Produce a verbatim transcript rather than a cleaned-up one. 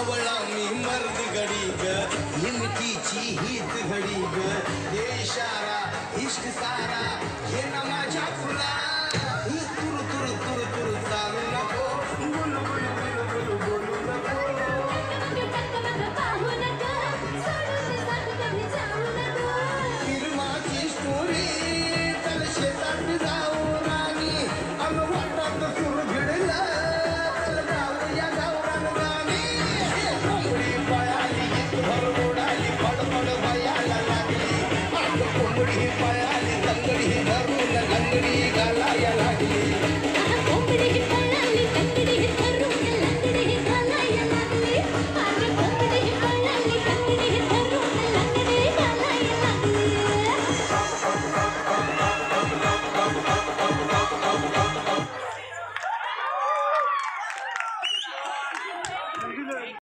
सावळा मी मर्द घडी ग हिमतीची हीच घडी ग हे इशारा इश्क सारा हे ना माझ्या फुला ही तुरु तुरु तुरु तुरु चालू नको बोलू बोलू बोलू बोलू बोलू नको फिल्माची स्टोरी चल शेतात जाऊ राणी अन वाटात सुर भिडला चल जाऊया गावरान गाणी कोंबडी पळाली भर उडाली फडफड भयाला लागली आग कोंबडी पळाली तंगडी धरून लंगडी घालाया लागली